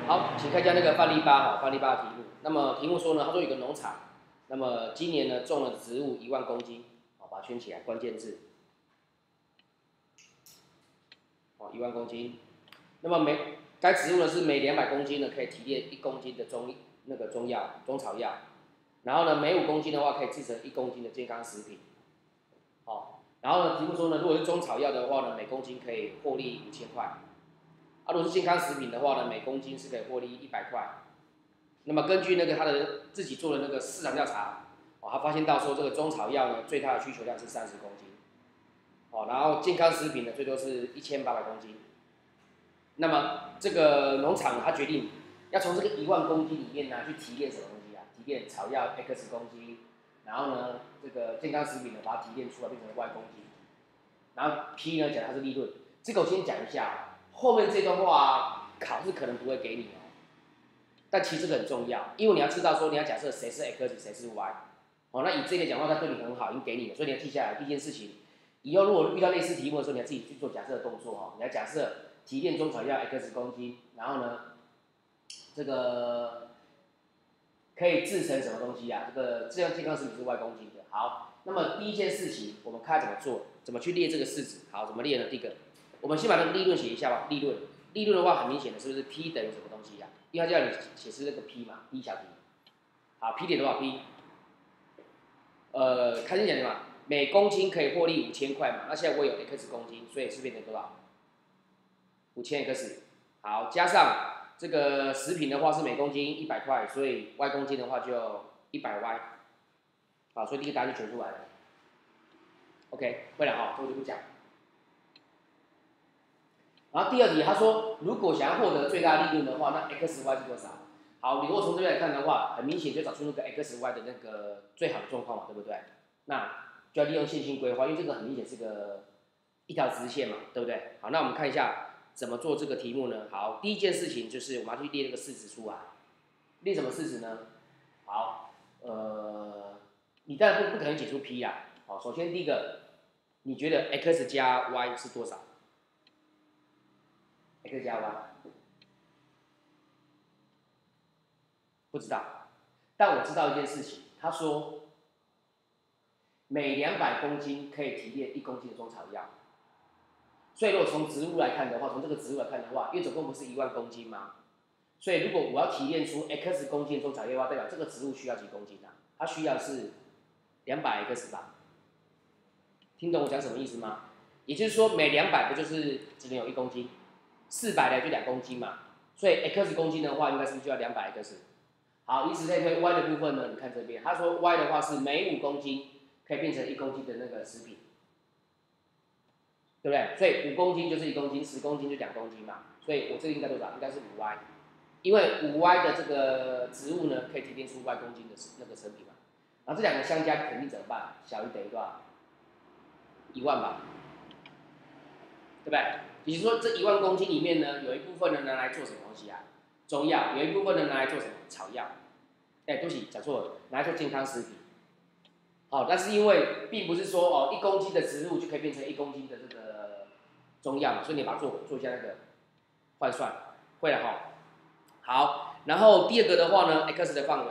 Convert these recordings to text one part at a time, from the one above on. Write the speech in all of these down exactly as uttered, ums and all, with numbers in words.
好，请看一下那个范例八哈，范例八的题目。那么题目说呢，他说有个农场，那么今年呢种了植物一万公斤，好，把它圈起来，关键字，好，一万公斤。那么每该植物呢是每两百公斤呢可以提炼一公斤的中那个中药中草药，然后呢每五公斤的话可以制成一公斤的健康食品，好，然后呢题目说呢，如果是中草药的话呢，每公斤可以获利五千块，啊，如果是健康食品的话呢，每公斤是可以获利一百块。那么根据那个他的自己做的那个市场调查，哦，他发现到说这个中草药呢，最大的需求量是三十公斤，哦，然后健康食品呢最多是一千八百公斤。那么这个农场他决定要从这个一万公斤里面呢去提炼什么东西啊？提炼草药 X 公斤，然后呢这个健康食品呢把它提炼出来变成 Y 公斤，然后 P 呢讲它是利润。这个我先讲一下，后面这段话考试可能不会给你哦。但其实这个很重要，因为你要知道说你要假设谁是 X 谁是 Y， 哦，那以这个讲话他对你很好，已经给你了，所以你要记下来。第一件事情，以后如果遇到类似题目的时候，你要自己去做假设的动作哦。你要假设提炼中草药 X 公斤，然后呢，这个可以制成什么东西啊？这个这样健康食品是 Y 公斤的。好，那么第一件事情，我们看怎么做，怎么去列这个式子。好，怎么列呢？第一个，我们先把那个利润写一下吧。利润，利润的话很明显的，是不是 P 等于什么东西呀、啊？因为它叫你写是那个 P 嘛 ，P 小 P。好 ，P 点多少 P？ 呃，开始讲的嘛，每公斤可以获利五千块嘛。那现在我有 X 公斤，所以是变成多少？五千 X。好，加上这个食品的话是每公斤一百块，所以 Y 公斤的话就一百 Y。好，所以第一个答案就全出来了。OK， 会了哈，这我就不讲。然后第二题，他说，如果想要获得最大利润的话，那 X Y 是多少？好，你如果从这边来看的话，很明显就找出那个 X Y 的那个最好的状况嘛，对不对？那就要利用线性规划，因为这个很明显是个一条直线嘛，对不对？好，那我们看一下怎么做这个题目呢？好，第一件事情就是我们要去列这个式子出来，列什么式子呢？好，呃，你当然不不可能解出 P 啦。好，首先第一个，你觉得 X 加 Y 是多少？ X 加 Y 不知道，但我知道一件事情，他说每两百公斤可以提炼一公斤的中草药，所以如果从植物来看的话，从这个植物来看的话，因为总共不是一万公斤吗？所以如果我要提炼出 X 公斤的中草药的话，代表这个植物需要几公斤啊？它需要是两百 X 吧？听懂我讲什么意思吗？也就是说每两百不就是只能有一公斤，四百的就两公斤嘛，所以 X 公斤的话，应该是不是就要两百 X？好，以此类推 ，Y 的部分呢？你看这边，他说 Y 的话是每五公斤可以变成一公斤的那个食品，对不对？所以五公斤就是一公斤，十公斤就两公斤嘛。所以我这个应该多少？应该是五 Y， 因为五 Y 的这个植物呢，可以提炼出 Y 公斤的那个成品嘛。然后这两个相加肯定怎么办？小于等于多少？一万吧，对不对？也就是说，这一万公斤里面呢，有一部分呢拿来做什么东西啊？中药，有一部分呢拿来做什么？草药。哎、欸，对不起，讲错了，拿来做健康食品。好，但是因为并不是说哦，一公斤的植物就可以变成一公斤的这个中药嘛，所以你把它做做一下那个换算，会了哈。好，然后第二个的话呢 ，X 的范围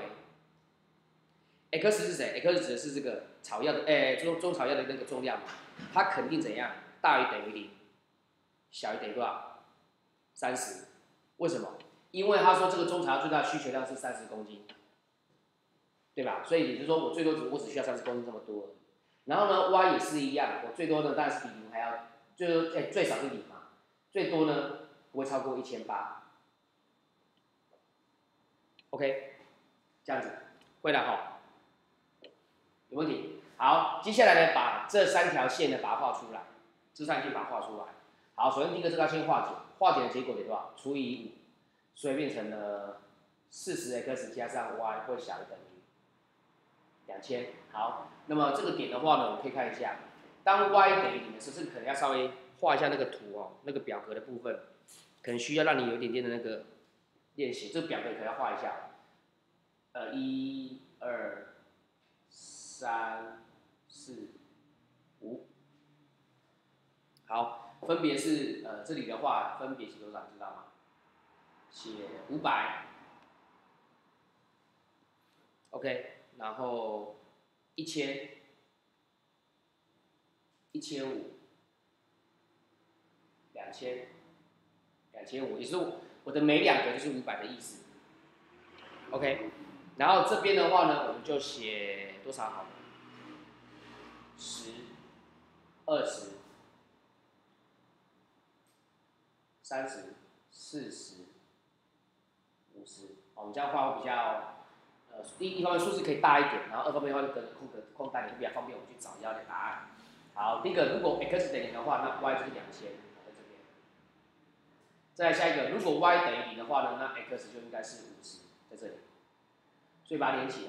，X 是谁 ？X 指的是这个草药的，哎、欸，中中草药的那个重量嘛，它肯定怎样？大于等于零，小于等于多少？三十。为什么？因为他说这个中草药最大的需求量是三十公斤。对吧？所以也就是说，我最多只我只需要三十公斤这么多。然后呢 ，Y 也是一样，我最多呢当然是比零还要，就是哎、欸、最少是零嘛，最多呢不会超过一千八。OK， 这样子会了哈，有问题？好，接下来呢把这三条线呢把它画出来，这三条线把它画出来。好，首先第一个这个要先化简，化简的结果得多少？除以五，所以变成了四十 X 加上 Y 会小于等于两千。好，那么这个点的话呢，我们可以看一下，当 y 等于零的时候，这个可能要稍微画一下那个图哦，那个表格的部分，可能需要让你有一点点的那个练习。这个表格可能要画一下，呃，一、二、三、四、五，好，分别是呃这里的话分别写多少，你知道吗？ 写五百 ，OK， 然后一千，一千五，两千，两千五，也是我的每两个就是五百的意思，OK， 然后这边的话呢，我们就写多少好了？十、二十、三十、四十、五十，我们这样画会比较。呃，第一方面数字可以大一点，然后二方面的话就跟空格空单，会比较方便我们去找要的答案。好，第一个，如果 x 等于零的话，那 y 就是两千，在这边。再来下一个，如果 y 等于零的话呢，那 x 就应该是五十，在这里。所以把它连起来。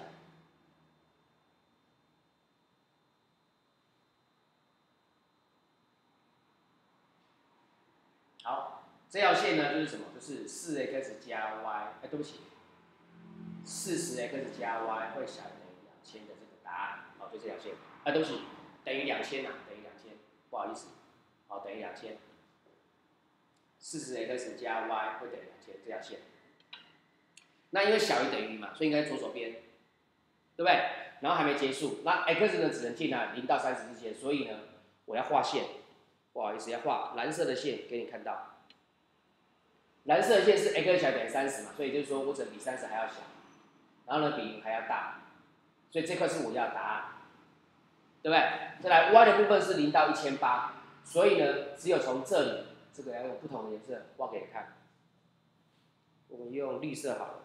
好，这条线呢就是什么？就是四 x 加 y， 哎，对不起。四十 x 加 y 会小于等于两千的这个答案，好，就这条线，啊，对不起，等于两千呐，等于两千，不好意思，好，等于两千，四十 x 加 y 会等于两千这条线，那因为小于等于零嘛，所以应该左手边，对不对？然后还没结束，那 x 呢只能进来零到三十之间，所以呢我要画线，不好意思，要画蓝色的线给你看到，蓝色的线是 x 小于等于三十嘛，所以就是说我只能比三十还要小。然后呢，比零还要大，所以这块是我要的答案，对不对？再来 y 的部分是零到一千八，所以呢，只有从这里，这个要用不同的颜色画给你看。我们用绿色好了。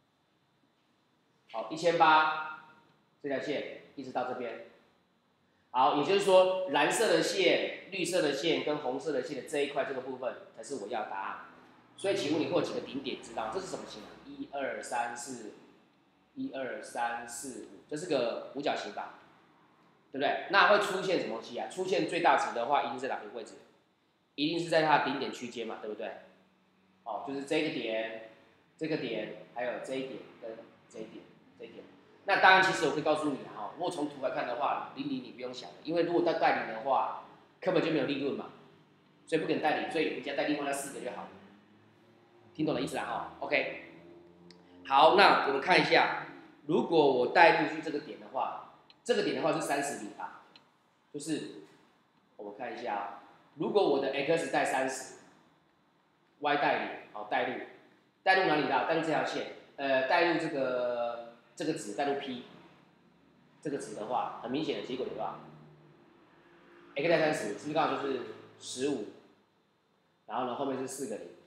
好，一千八这条线一直到这边。好，也就是说，蓝色的线、绿色的线跟红色的线的这一块这个部分才是我要的答案。所以，请问你会有几个顶点知道这是什么形啊？一二三四。一二三四五，这是个五角形吧，对不对？那会出现什么东西啊？出现最大值的话，一定在哪个位置？一定是在它的顶点区间嘛，对不对？哦，就是这个点、这个点，还有这一点跟这一点、这一点。那当然，其实我可以告诉你啊，哈，如果从图来看的话，零零你不用想了，因为如果带带零的话，根本就没有利润嘛，所以不可能带零，所以你只要带另外那四个就好了。听懂了意思啦，哈 ？OK。好，那我们看一下。如果我带入去这个点的话，这个点的话是三十零吧，就是我们看一下、啊，如果我的 x 带三十 ，y 带零，好带入，带入哪里的？带入这条线，呃，带入这个这个值，带入 p， 这个值的话，很明显的结果有多少 ？x 带三十，是不是刚好就是十五？然后呢，后面是四个零，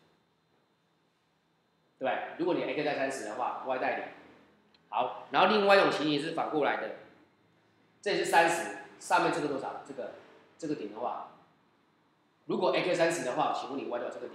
对不对？如果你 x 带三十的话 ，y 带零。好，然后另外一种情形是反过来的，这里是三十，上面这个多少？这个这个点的话，如果 x 三十的话，请问你 y 多少这个点？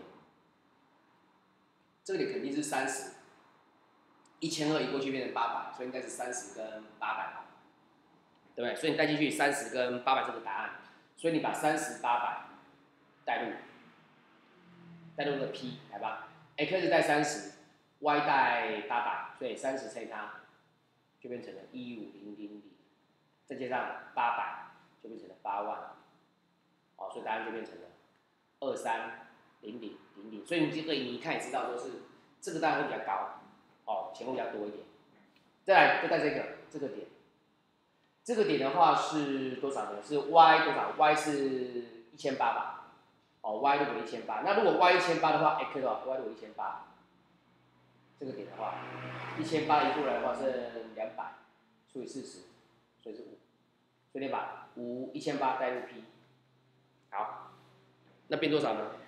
这个点肯定是三十，一千二移过去变成八百，所以应该是三十跟八百吧，对不对？所以你带进去三十跟八百这个答案，所以你把三十、八百带入，带入个 p 来吧 ，x 带三十 ，y 带八百，所以三十乘以它。就变成了一五零零零，再加上八百，就变成了八万，哦，所以答案就变成了二三零零零零。所以你这个你一看也知道，说是这个答案会比较高，哦，钱会比较多一点。再来，就在这个这个点，这个点的话是多少呢？是 y 多少 ？y 是一千八吧？哦 ，y 如果一千八，那如果 y 一千八的话 ，x 的话 y 如果一千八。这个点的话，一千八移过来的话是两百除以四十，所以是五，所以你把五一千八带入 p， 好，那变多少呢？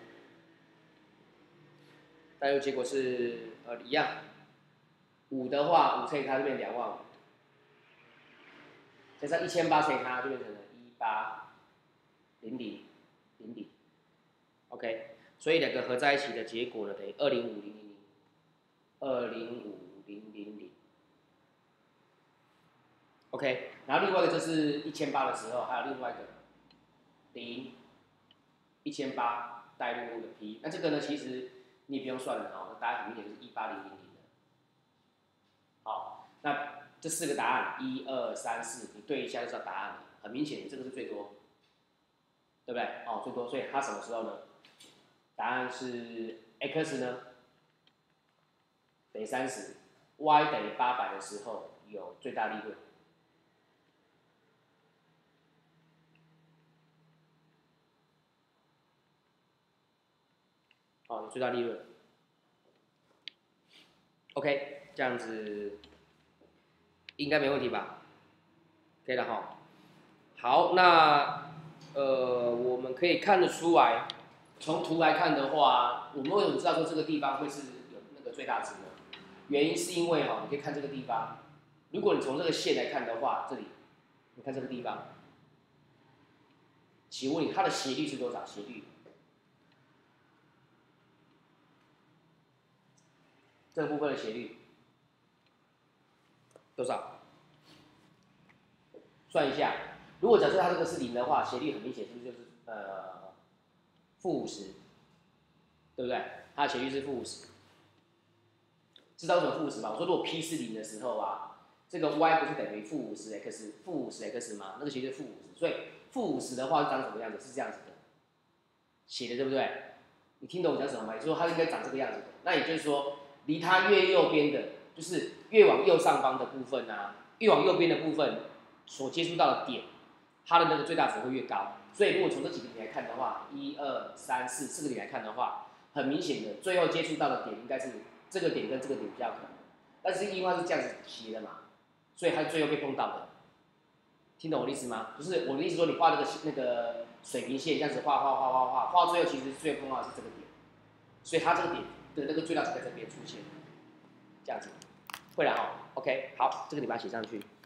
带入结果是呃一样，五的话五乘以它就变两万五，加上一千八乘以它就变成了一八零零零零 ，OK， 所以两个合在一起的结果呢等于二零五零零零。二零五零零零 ，OK， 然后另外一个就是一千八的时候，还有另外一个零一千八带入那个 p， 那这个呢，其实你也不用算了哦，那答案很明显是一八零零零的。好，那这四个答案一二三四，你对一下就知道答案了，很明显，这个是最多，对不对？哦，最多，所以它什么时候呢？答案是 x 呢？ 等于三十 ，y 等于八百的时候有最大利润。哦，有最大利润。OK， 这样子应该没问题吧？可以了哈。好，那呃，我们可以看得出来，从图来看的话，我们为什么知道说这个地方会是有那个最大值呢？原因是因为哈，你可以看这个地方，如果你从这个线来看的话，这里，你看这个地方，请问你它的斜率是多少？斜率？这个部分的斜率多少？算一下，如果假设它这个是零的话，斜率很明显是不是就是呃负五十，对不对？它的斜率是负五十。知道为什么负五十吗？我说如果 P 是零的时候啊，这个 y 不是等于负五十 x 负五十 x 吗？那个斜率是负五十，所以负五十的话是长什么样子？是这样子的，写的对不对？你听懂我讲什么吗？也就是说它应该长这个样子的。那也就是说，离它越右边的，就是越往右上方的部分啊，越往右边的部分所接触到的点，它的那个最大值会越高。所以如果从这几个点来看的话，一二三四四个点来看的话，很明显的最后接触到的点应该是这个点跟这个点比较可能。但是因为它是这样子斜的嘛，所以它最后被碰到的。听懂我的意思吗？就是我的意思说，你画那个那个水平线，这样子画画画画画，画到最后其实最后碰到的是这个点，所以它这个点的那个最大值在这边出现，这样子，会了哈 ，OK， 好，这个你把它写上去。